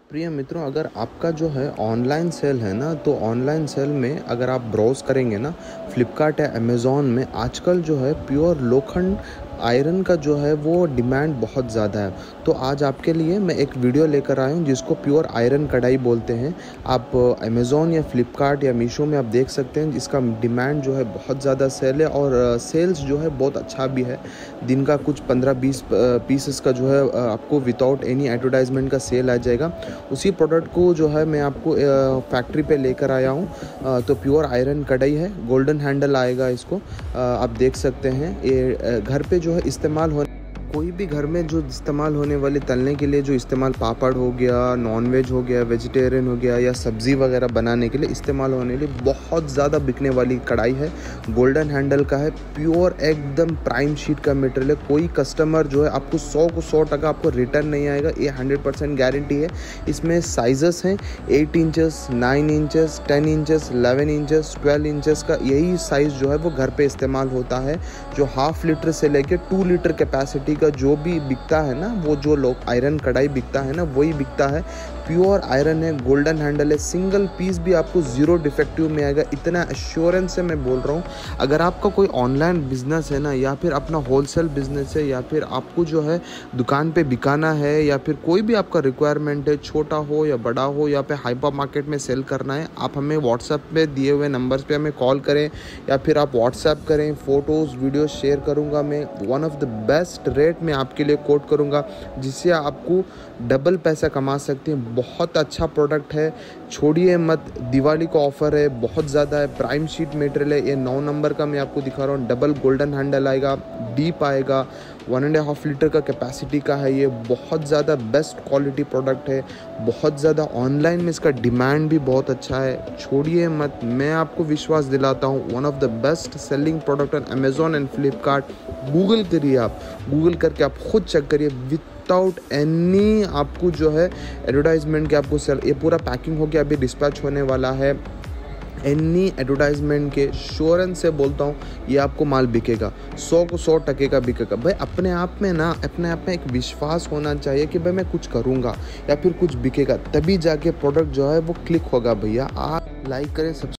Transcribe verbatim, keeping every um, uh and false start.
प्रिय मित्रों, अगर आपका जो है ऑनलाइन सेल है ना, तो ऑनलाइन सेल में अगर आप ब्राउज़ करेंगे ना फ्लिपकार्ट या अमेज़ॉन में, आजकल जो है प्योर लोखंड आयरन का जो है वो डिमांड बहुत ज़्यादा है। तो आज आपके लिए मैं एक वीडियो लेकर आया हूँ जिसको प्योर आयरन कढ़ाई बोलते हैं। आप अमेज़ॉन या फ्लिपकार्ट या मीशो में आप देख सकते हैं, इसका डिमांड जो है बहुत ज़्यादा सेल है और सेल्स जो है बहुत अच्छा भी है। दिन का कुछ पंद्रह बीस पीसेस का जो है आपको विदाउट एनी एडवर्टाइजमेंट का सेल आ जाएगा। उसी प्रोडक्ट को जो है मैं आपको फैक्ट्री पे लेकर आया हूँ। तो प्योर आयरन कढ़ाई है, गोल्डन हैंडल आएगा इसको। आप देख सकते हैं ये घर पे जो है इस्तेमाल हो, कोई भी घर में जो इस्तेमाल होने वाले तलने के लिए जो इस्तेमाल पापड़ हो गया, नॉनवेज हो गया, वेजिटेरियन हो गया या सब्ज़ी वगैरह बनाने के लिए इस्तेमाल होने के लिए बहुत ज़्यादा बिकने वाली कढ़ाई है। गोल्डन हैंडल का है, प्योर एकदम प्राइम शीट का मटेरियल है। कोई कस्टमर जो है आपको सौ को सौ टका आपको रिटर्न नहीं आएगा, ये हंड्रेड परसेंट गारंटी है। इसमें साइजेस हैं eight inches, nine inches, ten inches, eleven inches, twelve inches का। यही साइज़ जो है वो घर पे इस्तेमाल होता है। जो हाफ लीटर से लेके टू लीटर कैपेसिटी का जो भी बिकता है ना, वो जो लोग आयरन कढ़ाई बिकता है ना, वही बिकता है। प्योर आयरन है, गोल्डन हैंडल है, सिंगल पीस भी आपको ज़ीरो डिफेक्टिव में आएगा, इतना एश्योरेंस से मैं बोल रहा हूँ। अगर आपका कोई ऑनलाइन बिजनेस है ना, या फिर अपना होलसेल बिजनेस है, या फिर आपको जो है दुकान पे बिकाना है, या फिर कोई भी आपका रिक्वायरमेंट है, छोटा हो या बड़ा हो, या फिर हाइपर मार्केट में सेल करना है, आप हमें व्हाट्सएप पे दिए हुए नंबर्स पे हमें कॉल करें या फिर आप व्हाट्सएप करें। फ़ोटोज़ वीडियोज़ शेयर करूँगा मैं, one of the best rate में आपके लिए कोट करूँगा, जिससे आपको डबल पैसा कमा सकते हैं। बहुत अच्छा प्रोडक्ट है, छोड़िए मत। दिवाली का ऑफर है, बहुत ज़्यादा है, प्राइम शीट मटेरियल है। ये नौ नंबर का मैं आपको दिखा रहा हूँ। डबल गोल्डन हैंडल आएगा, डीप आएगा, वन एंड हाफ लीटर का कैपेसिटी का है। ये बहुत ज़्यादा बेस्ट क्वालिटी प्रोडक्ट है, बहुत ज़्यादा ऑनलाइन में इसका डिमांड भी बहुत अच्छा है। छोड़िए मत, मैं आपको विश्वास दिलाता हूँ, one of the best selling product on Amazon and Flipkart. Google करिए, आप गूगल करके आप खुद चेक करिए, विदाउट एनी आपको जो है एडवर्टाइजमेंट के आपको सेल। ये पूरा पैकिंग होकर अभी डिस्पैच होने वाला है। एनी एडवर्टाइजमेंट के श्योरेंस से बोलता हूँ, ये आपको माल बिकेगा, सौ को सौ टके का बिकेगा। भाई अपने आप में ना, अपने आप में एक विश्वास होना चाहिए कि भाई मैं कुछ करूँगा या फिर कुछ बिकेगा, तभी जाके प्रोडक्ट जो है वो क्लिक होगा। भैया आप लाइक करें, सब्सक्राइब